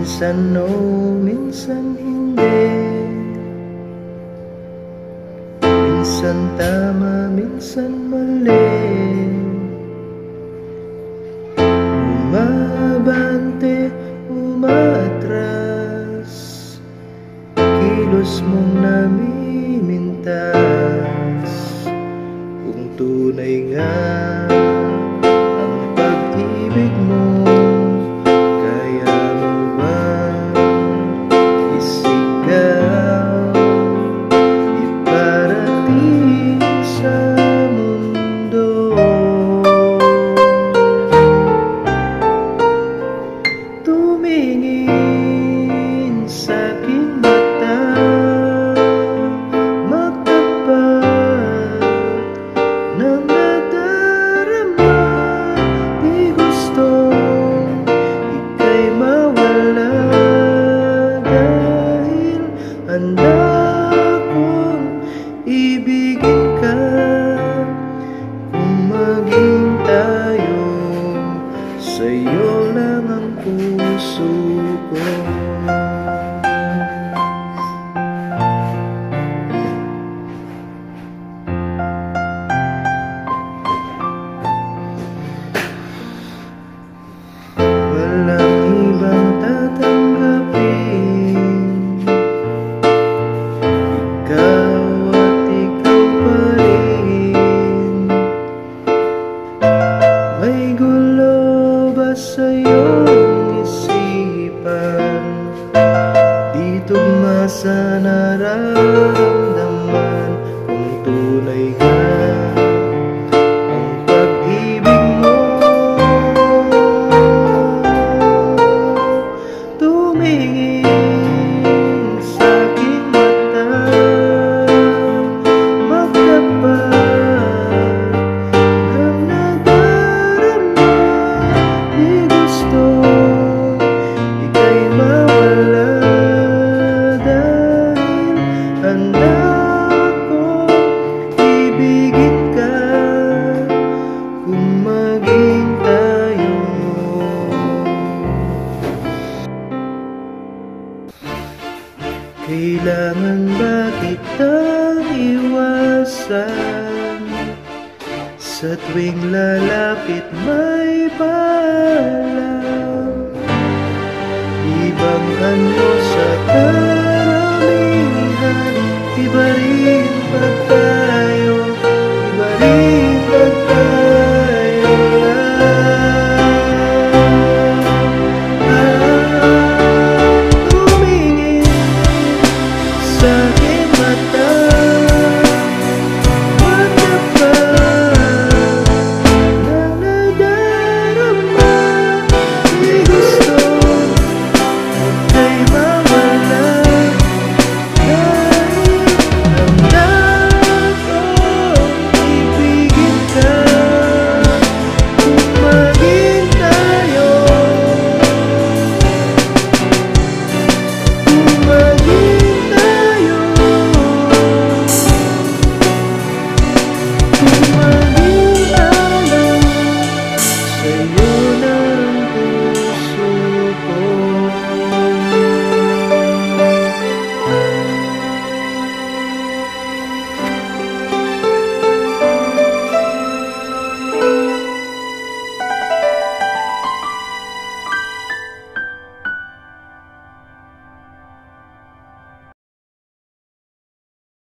Minsan no, minsan hindi. Minsan tama, minsan mali. Umabante, umaatras, kilos mong namimintas. Kung tunay nga ang pag-ibig mo, tumingin sa'king mata, magtapat ng nadarama. Di gustong ika'y mawala, dahil handa kong ibigin ka. Kung maging tayo, sa'yo lang ang puso ko. Walang ibang tatanggapin, ikaw at ikaw pa rin. May gulo ba sa'yong isipan? Di tugma sa nararamdaman. Kung tunay nga ang pag-ibig mo, tumingin sa'king mata, magtapat ng nadarama. Di gustong ika'y mawala, dahil handa kong ibigin ka. Kung maging tayo, kailangan ba kitang iwasan? Sa tuwing lalapit may paalam.